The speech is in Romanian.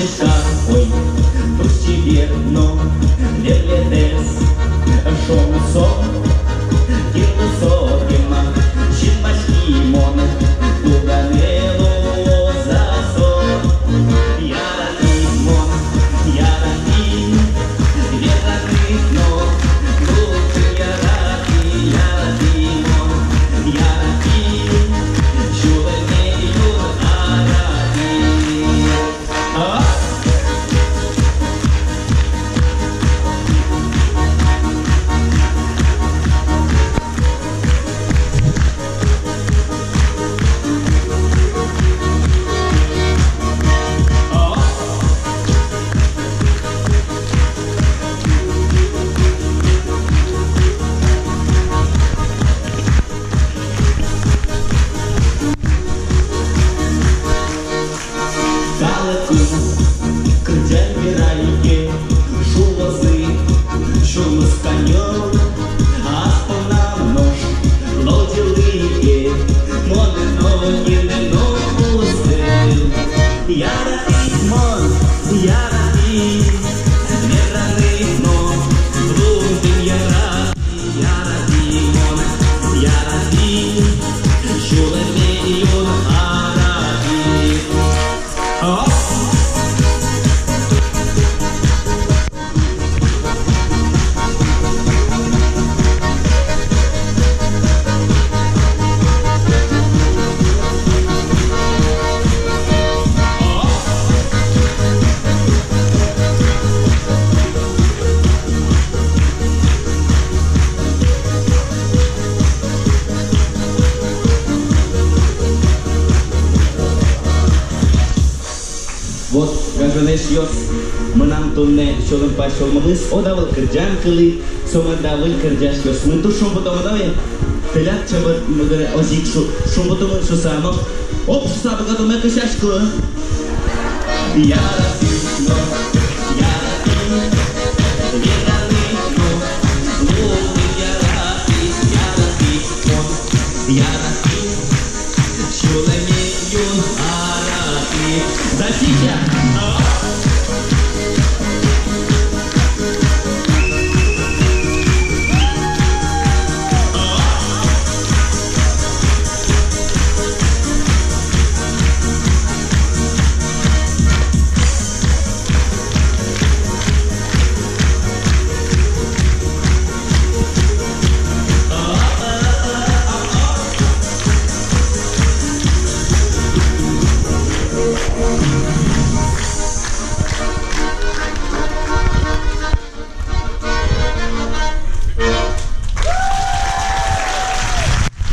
Matășca, oi, tu și vierno, verletes, șomso, Tirusogema, și maștimon, tu ganelo zaso, iara timon, iara tim, viera cripno, luce iara timon, iara tim, șule mediu arati. Вот, гажанеш йос, мынам тунне шолым па шолмымыз, одавыл кырджан кылы, сомандавыл кырджаш йос. Мынту шомбутамы давай, тылак чабыр мыгыры озик шомбутамы шусамы, оп шусамы гадуме кышаш кылы. Яра сисно, яра тин, вера лыхно, лулы яра тин, яра тин, шулами юн арати. Засися!